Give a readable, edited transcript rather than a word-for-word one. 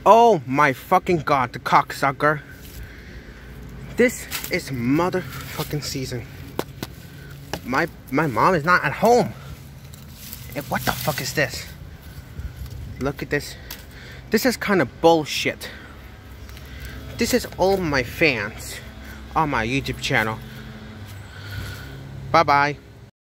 Oh my fucking god, the cocksucker. This is motherfucking season. My mom is not at home. And what the fuck is this? Look at this. This is kind of bullshit. This is all my fans on my YouTube channel. Bye bye.